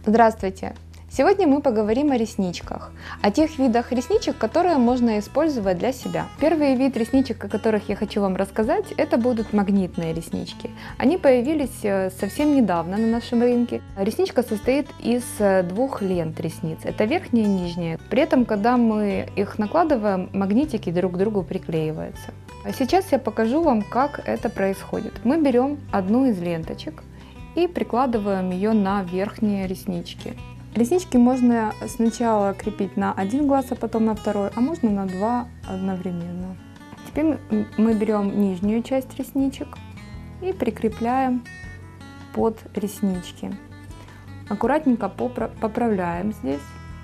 Здравствуйте! Сегодня мы поговорим о ресничках, о тех видах ресничек, которые можно использовать для себя. Первый вид ресничек, о которых я хочу вам рассказать, это будут магнитные реснички. Они появились совсем недавно на нашем рынке. Ресничка состоит из двух лент ресниц, это верхняя и нижняя. При этом, когда мы их накладываем, магнитики друг к другу приклеиваются. А сейчас я покажу вам, как это происходит. Мы берем одну из ленточек и прикладываем ее на верхние реснички. Реснички можно сначала крепить на один глаз, а потом на второй, а можно на два одновременно. Теперь мы берем нижнюю часть ресничек и прикрепляем под реснички. Аккуратненько поправляем здесь.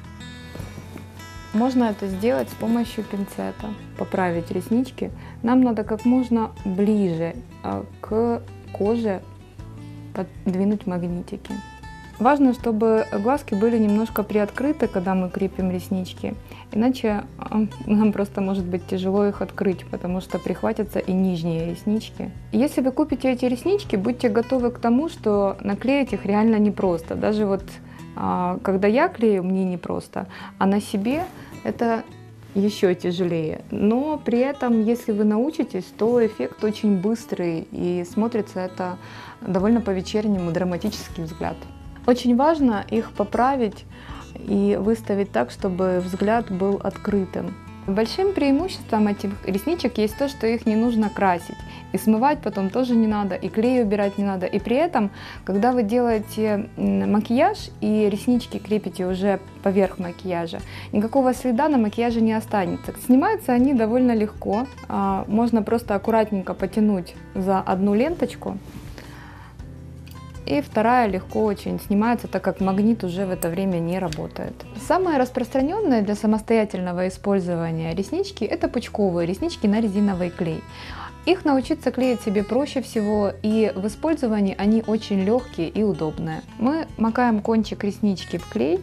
Можно это сделать с помощью пинцета. Поправить реснички. Нам надо как можно ближе к коже подвинуть магнитики. Важно, чтобы глазки были немножко приоткрыты, когда мы крепим реснички, иначе нам просто может быть тяжело их открыть, потому что прихватятся и нижние реснички. Если вы купите эти реснички, будьте готовы к тому, что наклеить их реально непросто. Даже вот когда я клею, мне непросто, а на себе это еще тяжелее. Но при этом, если вы научитесь, то эффект очень быстрый и смотрится это довольно по-вечернему, драматический взгляд. Очень важно их поправить и выставить так, чтобы взгляд был открытым. Большим преимуществом этих ресничек есть то, что их не нужно красить. И смывать потом тоже не надо, и клей убирать не надо. И при этом, когда вы делаете макияж и реснички крепите уже поверх макияжа, никакого следа на макияже не останется. Снимаются они довольно легко. Можно просто аккуратненько потянуть за одну ленточку. И вторая легко очень снимается, так как магнит уже в это время не работает. Самые распространенные для самостоятельного использования реснички – это пучковые реснички на резиновый клей. Их научиться клеить себе проще всего, и в использовании они очень легкие и удобные. Мы макаем кончик реснички в клей,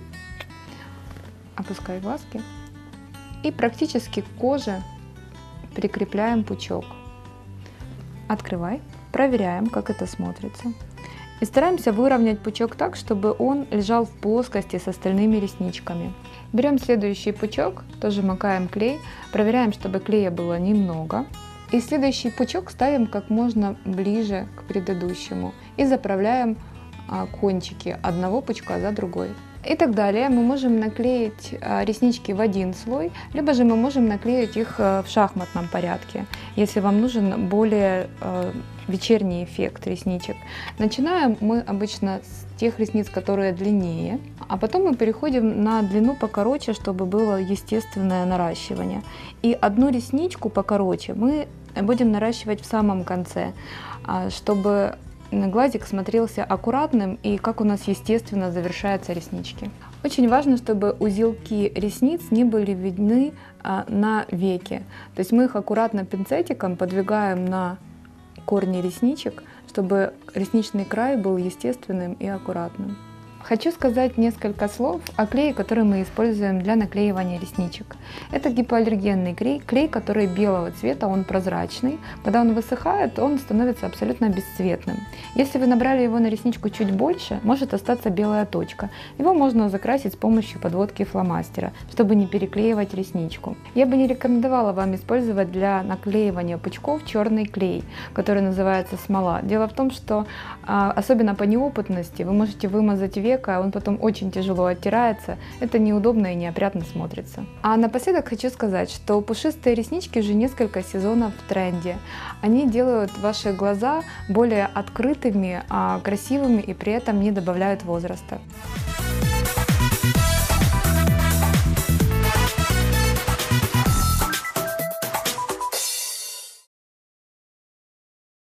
опускай глазки, и практически к коже прикрепляем пучок. Открывай, проверяем, как это смотрится. И стараемся выровнять пучок так, чтобы он лежал в плоскости с остальными ресничками. Берем следующий пучок, тоже макаем клей, проверяем, чтобы клея было немного. И следующий пучок ставим как можно ближе к предыдущему и заправляем кончики одного пучка за другой. И так далее. Мы можем наклеить реснички в один слой, либо же мы можем наклеить их в шахматном порядке, если вам нужен более вечерний эффект ресничек. Начинаем мы обычно с тех ресниц, которые длиннее, а потом мы переходим на длину покороче, чтобы было естественное наращивание. И одну ресничку покороче мы будем наращивать в самом конце, чтобы глазик смотрелся аккуратным и как у нас естественно завершаются реснички. Очень важно, чтобы узелки ресниц не были видны на веке. То есть мы их аккуратно пинцетиком подвигаем на корни ресничек, чтобы ресничный край был естественным и аккуратным. Хочу сказать несколько слов о клее, который мы используем для наклеивания ресничек. Это гипоаллергенный клей, который белого цвета, он прозрачный. Когда он высыхает, он становится абсолютно бесцветным. Если вы набрали его на ресничку чуть больше, может остаться белая точка. Его можно закрасить с помощью подводки фломастера, чтобы не переклеивать ресничку. Я бы не рекомендовала вам использовать для наклеивания пучков черный клей, который называется смола. Дело в том, что особенно по неопытности вы можете вымазать веко, он потом очень тяжело оттирается, это неудобно и неопрятно смотрится. А напоследок хочу сказать, что пушистые реснички уже несколько сезонов в тренде. Они делают ваши глаза более открытыми, красивыми и при этом не добавляют возраста.